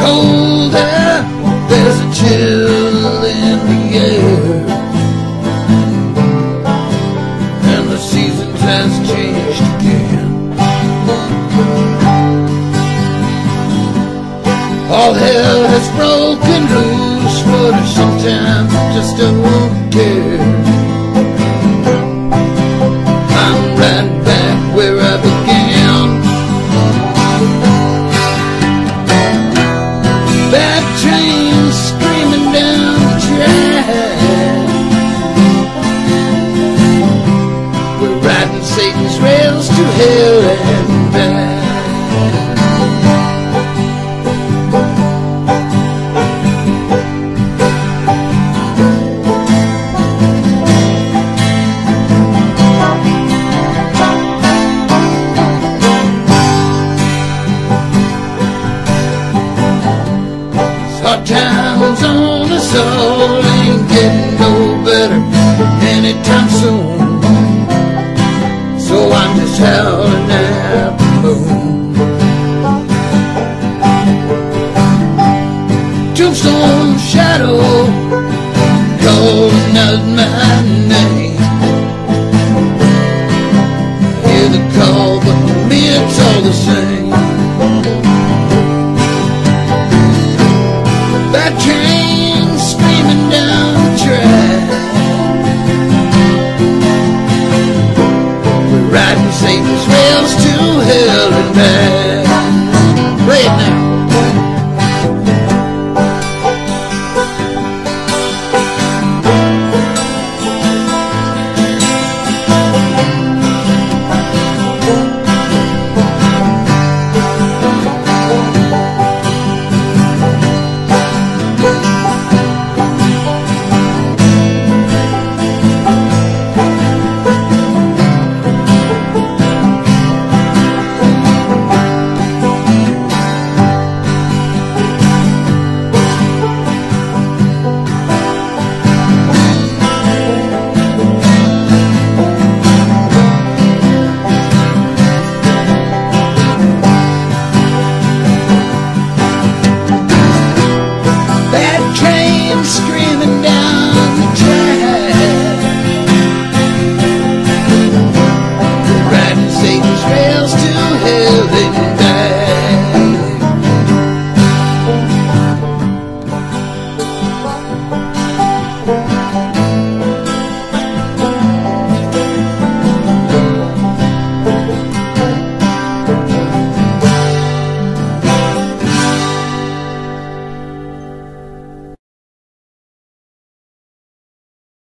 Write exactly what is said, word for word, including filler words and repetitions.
cold air, there's a chill in the air, and the seasons has changed again. All hell has broken loose, but I sometimes just don't care. I'm right back where I began. Bad trains screaming down the track. We're riding Satan's rails to hell and back. Hard times on us all, ain't getting no better anytime soon. So I'm just howling at the moon. Tombstone shadow calling out my name. I hear the call, but to me it's all the same.